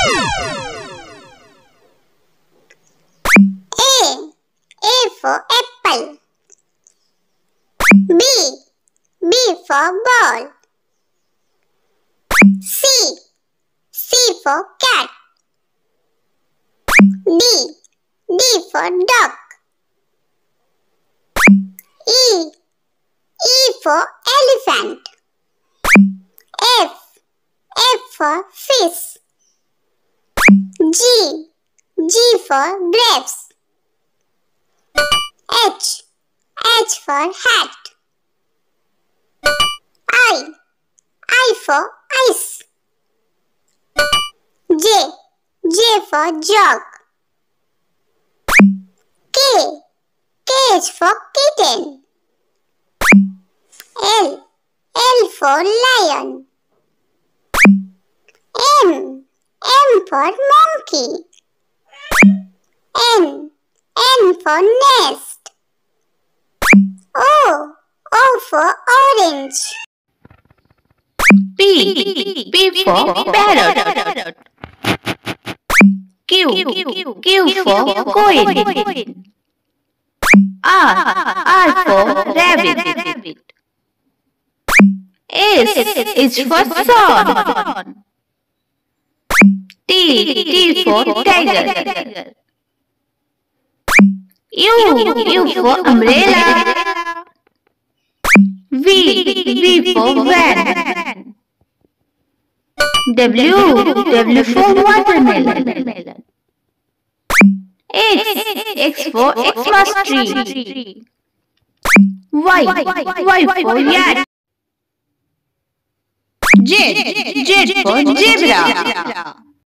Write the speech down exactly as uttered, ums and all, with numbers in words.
A. A for apple. B. B for ball. C. C for cat. D. D for dog. E. E for elephant. F. F for fish. G. G for grapes. H. H for hat. I. I for ice. J. J for jog. K. K is for kitten. L. L for lion. M. M for monkey. N. N for nest. O. O for orange. P. P for parrot. Q. Q for coin. R. R for rabbit. S is for swan. T. T for tiger. U. U for umbrella. V. V for van. W. W for watermelon. X. X for Xmas tree. Y. Y for yak. Z. Z for zebra.